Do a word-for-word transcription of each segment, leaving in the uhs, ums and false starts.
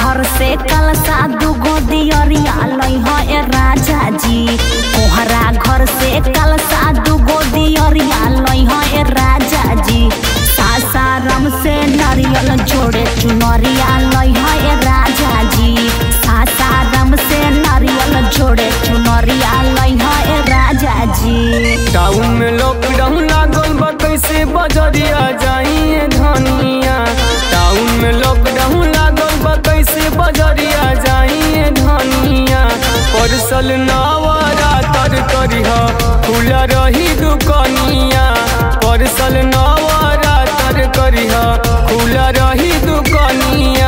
घर से कलसा दुगो दियरिया लइहा ए राजा जी। कोहरा घर से कलसा दुगो दियरिया लइहा ए राजा जी। सासाराम से नारियल जोड़े चुनरिया लइहा ए राजा जी। सासाराम से नारियल जोड़े चुनरिया लइहा ए राजा जी। टाउन में लॉकडाउन लागल बा कैसे बजरिया जाइए धनिया। टाउन में लॉकडाउन लागल बा कैसे बजरिया जाइए धनिया। परसल नवरात्र करिह खुला रही दुकनिया। परसल नवरात्र करिह खुला रही दुकनिया।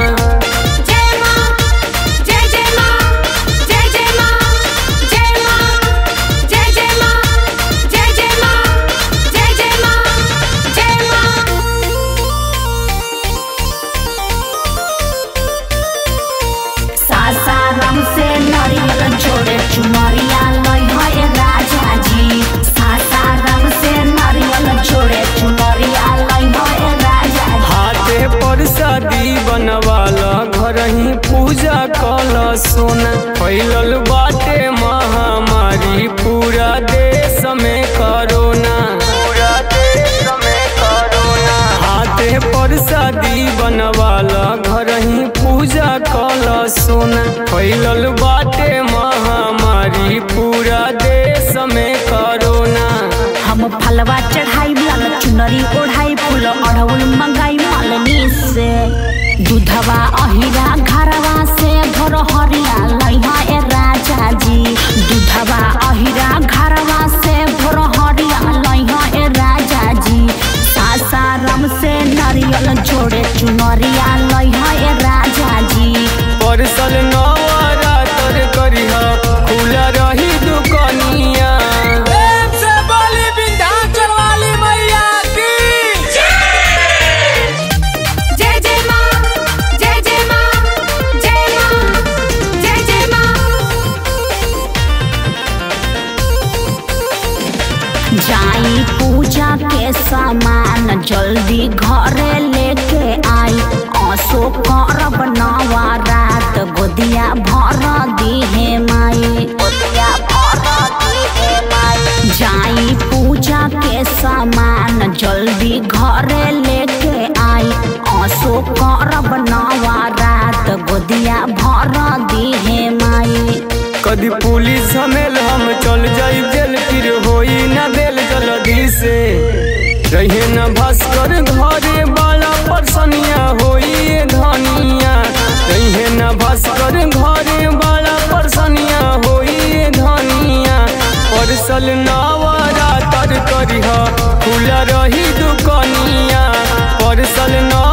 सासाराम से नारियल जोड़े चुनरिया लइहा ए राजा जी। सासाराम से नारियल जोड़े चुनरिया लइहा ए राजा जी। हाथे पर शादी बनवाला घर ही पूजा कल सोना। फैलल बाटे महामारी पूरा देश में कोरोना। पूरा देश में कोरोना। हाथे पर शादी बनवाला घर ही पूजा कल सोना। फैलल बाटे महामारी पूरा देश में कोरोना। हम फलवा चढ़ाई लाल चुनरी ओढ़ाई फूल अड़हुल मंगाई मालनी से। दूधवा अहिरा घरवा से घर हरिया लइहा ए राजा जी। दूधवा अहिरा घरवा से घर हरिया लइहा ए राजा जी। सासाराम से नारियल जोड़े चुनरिया लइहा ए राजा जी। परसल नवरात्र करिह खुला रही दुकनिया। जाई पूजा के सामान जल्दी घरे लेके आई। आसो करब नवरात गोदिया भर दिहे माई। गोदिया भर दिहे माई। जाई पूजा के सामान जल्दी घरे लेके आई। आसो करब नवरात गोदिया भर दिहे माई। कदी पुलिस झमेल हम चल जाई जेल फिर होई न बेल जल्दी से। रहे न भास्कर घरे वाला परसनिया होई धनिया। रहे न भास्कर घरे वाला परसनिया होई धनिया। परसल नवरात्र करिह खुला रही दुकनिया। परसल न